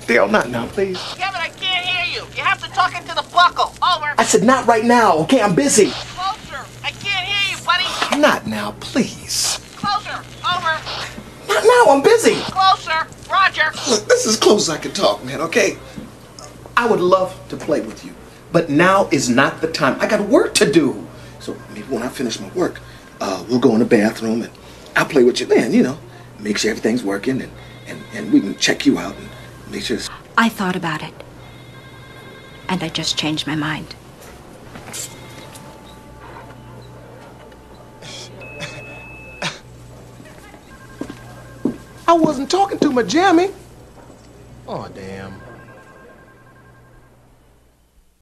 Dale, not now, please. Kevin, I can't hear you. You have to talk into the buckle. Over. I said not right now, okay? I'm busy. Closer. I can't hear you, buddy. Not now, please. Closer. Over. Not now, I'm busy. Closer. Roger. Look, this is as close as I can talk, man, okay? I would love to play with you, but now is not the time. I got work to do. So maybe when I finish my work, we'll go in the bathroom and I'll play with you then, you know. Make sure everything's working and we can check you out and make sure it's... I thought about it. And I just changed my mind. I wasn't talking to my jammy. Oh, damn.